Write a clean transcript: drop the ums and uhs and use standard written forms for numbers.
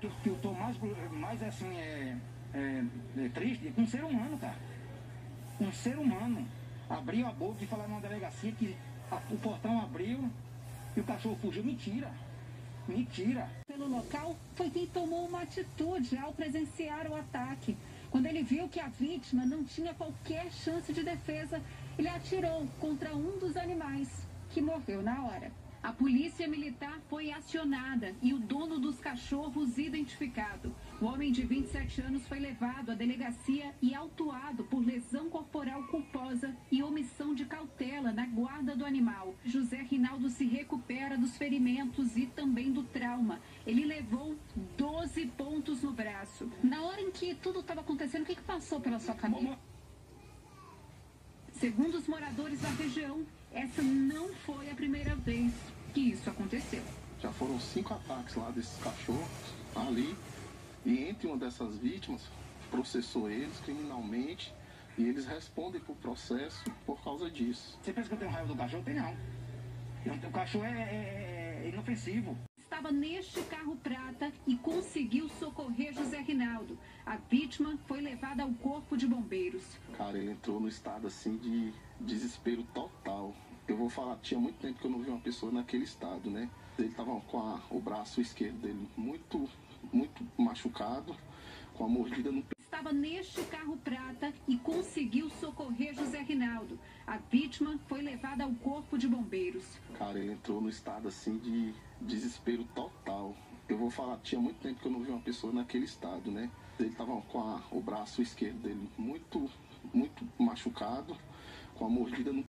que eu tô mais assim, triste com um ser humano, cara. Um ser humano. Abriu a boca e falaram na delegacia que o portão abriu e o cachorro fugiu. Mentira. Mentira. Pelo local foi quem tomou uma atitude ao presenciar o ataque. Quando ele viu que a vítima não tinha qualquer chance de defesa, ele atirou contra um dos animais, que morreu na hora. A polícia militar foi acionada e o dono dos cachorros identificado. O homem de 27 anos foi levado à delegacia e autuado por lesão corporal culposa e omissão de cautela na guarda do animal. José Rinaldo se recupera dos ferimentos e também do trauma. Ele levou 12 pontos no braço. Na hora em que tudo estava acontecendo, o que passou pela sua cabeça? Segundo os moradores da região, essa não foi a primeira vez que isso aconteceu. Já foram 5 ataques lá desses cachorros ali, e entre uma dessas vítimas processou eles criminalmente e eles respondem por processo por causa disso. Você pensa que eu tenho raiva do cachorro? Tem não. O cachorro é inofensivo. Estava neste carro prata e conseguiu socorrer José Rinaldo. A vítima foi levada ao corpo de bombeiros. Cara, ele entrou no estado assim de desespero total. Eu vou falar, tinha muito tempo que eu não vi uma pessoa naquele estado, né? Ele estava com o braço esquerdo dele muito machucado, com a mordida no... Estava neste carro prata e conseguiu socorrer José Rinaldo. A vítima foi levada ao corpo de bombeiros. Cara, ele entrou no estado assim de desespero total. Eu vou falar, tinha muito tempo que eu não vi uma pessoa naquele estado, né? Ele estava com o braço esquerdo dele muito machucado, com a mordida no...